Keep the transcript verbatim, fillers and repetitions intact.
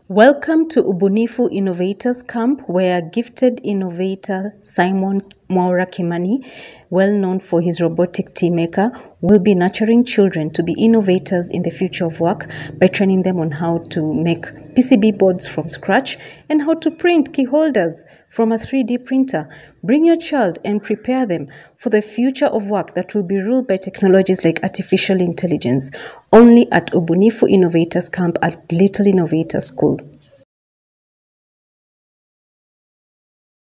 Welcome to UBUNIFU Innovators Camp, where gifted innovator Simon Mwaura Kimani, well known for his robotic tea maker, will be nurturing children to be innovators in the future of work by training them on how to make P C B boards from scratch and how to print key holders from a three D printer. Bring your child and prepare them for the future of work that will be ruled by technologies like artificial intelligence, only at UBUNIFU Innovators Camp at Little Innovators School.